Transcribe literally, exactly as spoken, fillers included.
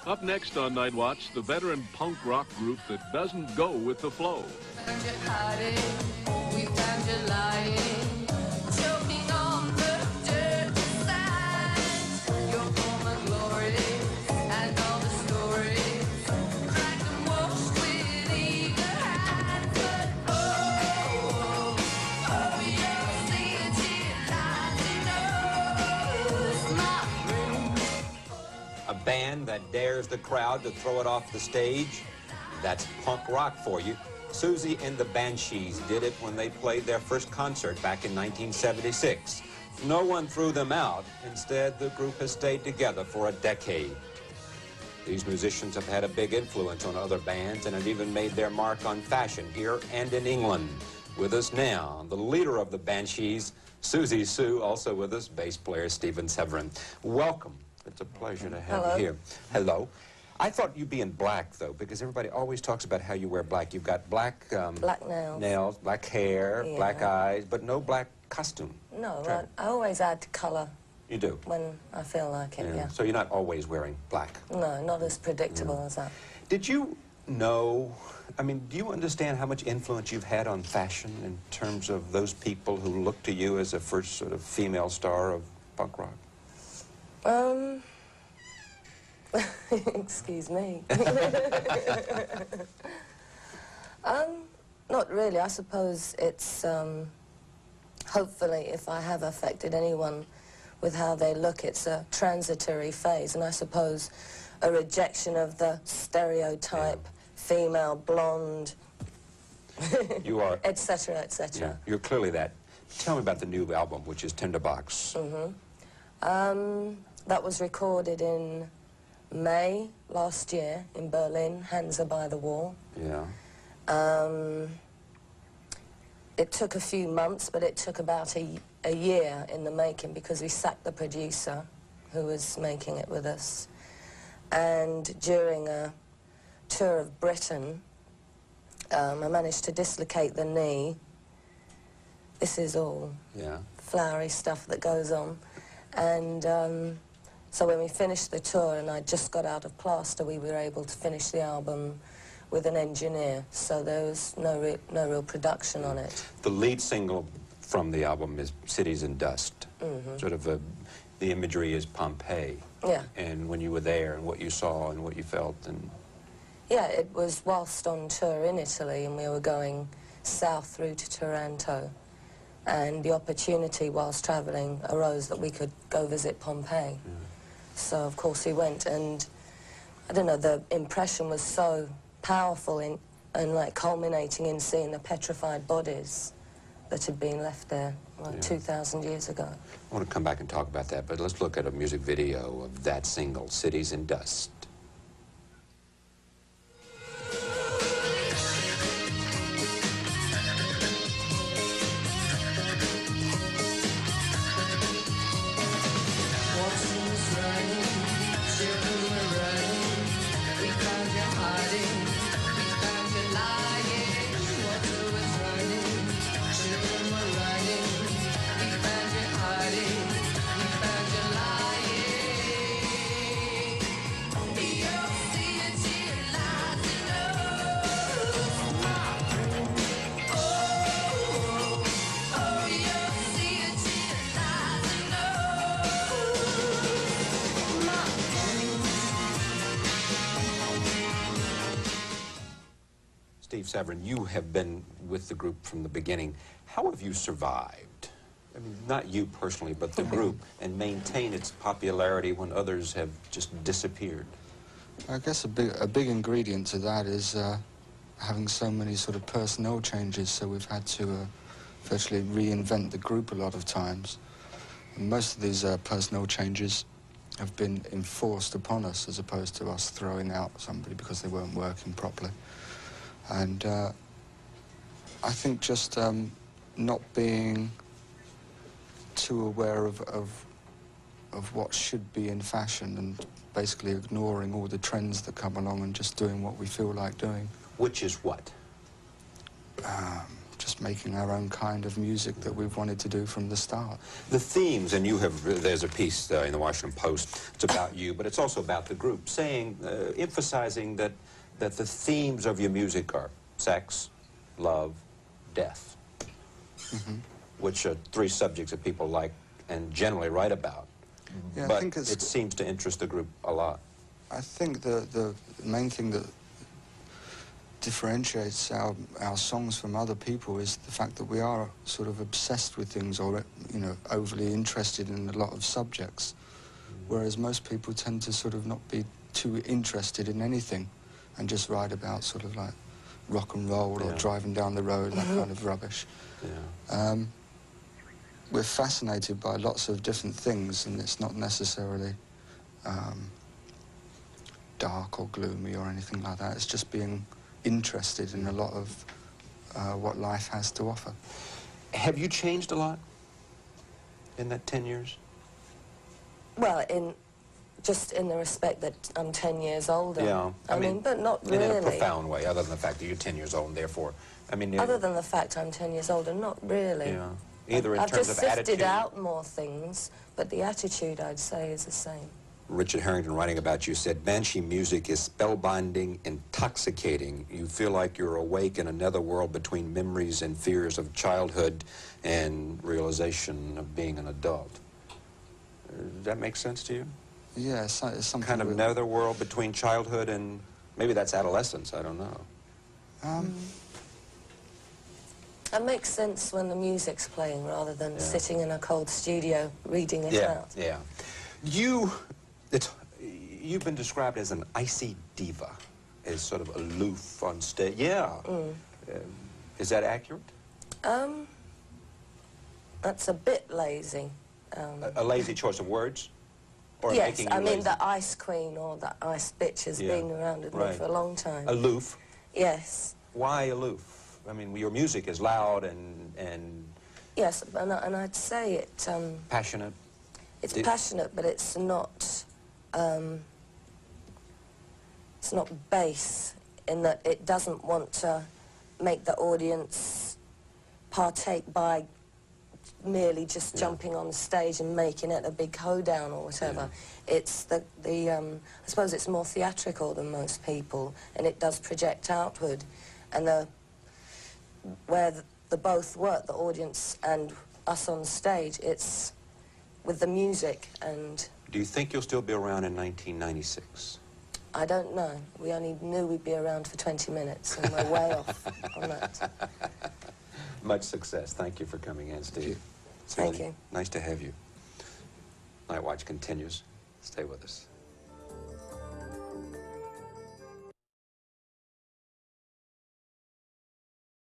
Up next on Nightwatch, the veteran punk rock group that doesn't go with the flow. A band that dares the crowd to throw it off the stage, that's punk rock for you. Siouxsie and the Banshees did it when they played their first concert back in nineteen seventy-six. No one threw them out. Instead, the group has stayed together for a decade. These musicians have had a big influence on other bands and have even made their mark on fashion here and in England. With us now, the leader of the Banshees, Siouxsie Sioux, also with us, bass player Steve Severin. Welcome. It's a pleasure to have Hello. you here. Hello. I thought you'd be in black, though, because everybody always talks about how you wear black. You've got black... Um, black nails. Nails, black hair, Yeah. black eyes, but no black costume. No, I, I always add colour. You do? When I feel like it, yeah. yeah. So you're not always wearing black? No, not as predictable yeah. as that. Did you know... I mean, do you understand how much influence you've had on fashion in terms of those people who look to you as a first sort of female star of punk rock? Um, excuse me. um, not really. I suppose it's, um, hopefully, if I have affected anyone with how they look, it's a transitory phase, and I suppose a rejection of the stereotype yeah. female, blonde, you are, et cetera, et cetera. Yeah, you're clearly that. Tell me about the new album, which is Tinderbox. Mm-hmm. Um, that was recorded in May last year in Berlin, Hands Are by the Wall. Yeah. Um, it took a few months, but it took about a, a year in the making because we sacked the producer who was making it with us. And during a tour of Britain, um, I managed to dislocate the knee. This is all yeah. flowery stuff that goes on. And um, so when we finished the tour and I just got out of plaster, we were able to finish the album with an engineer. So there was no, re no real production on it. The lead single from the album is Cities in Dust. Mm-hmm. Sort of a, the imagery is Pompeii. Yeah. And when you were there and what you saw and what you felt. And yeah, it was whilst on tour in Italy and we were going south through to Taranto. And the opportunity whilst travelling arose that we could go visit Pompeii. Yeah. So, of course, we went, and, I don't know, the impression was so powerful in, and, like, culminating in seeing the petrified bodies that had been left there, like, yeah. two thousand years ago. I want to come back and talk about that, but let's look at a music video of that single, Cities in Dust. Steve Severin, you have been with the group from the beginning. How have you survived? I mean, not you personally, but the group, and maintain its popularity when others have just disappeared? I guess a big, a big ingredient to that is uh, having so many sort of personnel changes, so we've had to uh, virtually reinvent the group a lot of times. And most of these uh, personnel changes have been enforced upon us as opposed to us throwing out somebody because they weren't working properly. And uh, I think just um, not being too aware of, of, of what should be in fashion and basically ignoring all the trends that come along and just doing what we feel like doing. Which is what? Um, just making our own kind of music that we've wanted to do from the start. The themes, and you have, there's a piece uh, in the Washington Post, it's about you, but it's also about the group, saying, uh, emphasizing that, that the themes of your music are sex, love, death, mm-hmm. which are three subjects that people like and generally write about. Yeah, but I think it's, it seems to interest the group a lot. I think the, the main thing that differentiates our, our songs from other people is the fact that we are sort of obsessed with things, or, you know, overly interested in a lot of subjects, whereas most people tend to sort of not be too interested in anything and just write about sort of like rock and roll or yeah. driving down the road, that kind of rubbish. Yeah. Um, we're fascinated by lots of different things, and it's not necessarily um, dark or gloomy or anything like that. It's just being interested in a lot of uh, what life has to offer. Have you changed a lot in that ten years? Well, in just in the respect that I'm ten years older. Yeah. I, I mean, mean, but not really. In a profound way, other than the fact that you're ten years old, and therefore, I mean... Other than the fact I'm ten years older, not really. Yeah. Either in I've terms just of sifted attitude... out more things, but the attitude, I'd say, is the same. Richard Harrington, writing about you, said, Banshee music is spellbinding, intoxicating. You feel like you're awake in another world between memories and fears of childhood and realization of being an adult. Does that make sense to you? Yeah, it's, it's something... Kind of that, another world between childhood and... Maybe that's adolescence, I don't know. Um, mm. That makes sense when the music's playing rather than yeah. sitting in a cold studio reading it yeah, out. Yeah, You... It's, you've been described as an icy diva, as sort of aloof on stage. Yeah. Mm. Uh, is that accurate? Um, that's a bit lazy. Um, a, a lazy choice of words? Or yes, making you I mean lazy? the ice queen or the ice bitch has Yeah. been around with right. me for a long time. Aloof? Yes. Why aloof? I mean, your music is loud and... and yes, and, I, and I'd say it... Um, passionate? It's Did passionate, but it's not... Um, it's not base in that it doesn't want to make the audience partake by merely just yeah. jumping on the stage and making it a big hoedown or whatever. Yeah. It's the, the um, I suppose it's more theatrical than most people, and it does project outward. And the, where the, the both work, the audience and us on stage, it's with the music. And do you think you'll still be around in nineteen ninety-six? I don't know. We only knew we'd be around for twenty minutes, and we're way off on that. Much success. Thank you for coming in, Steve. Thank you. Nice to have you. Nightwatch continues. Stay with us.